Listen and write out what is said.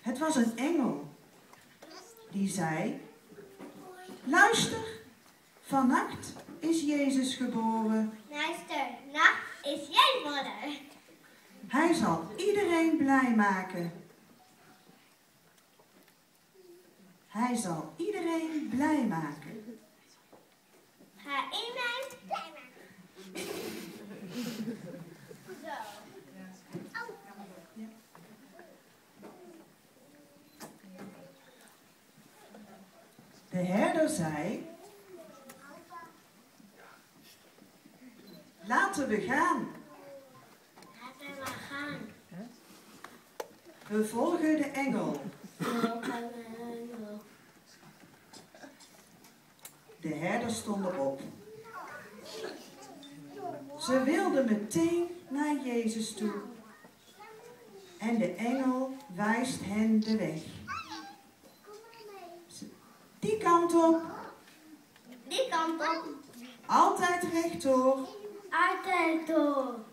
Het was een engel. Die zei: luister, vannacht is Jezus geboren. Luister, nacht is jij moeder. Hij zal iedereen blij maken. Hij zal iedereen blij maken. Ga iedereen blij maken. Zo. De herder zei: laten we gaan. Laten we gaan. We volgen de engel. De herders stonden op. Ze wilden meteen naar Jezus toe. En de engel wijst hen de weg. Die kant op. Die kant op. Altijd rechtdoor. Altijd door.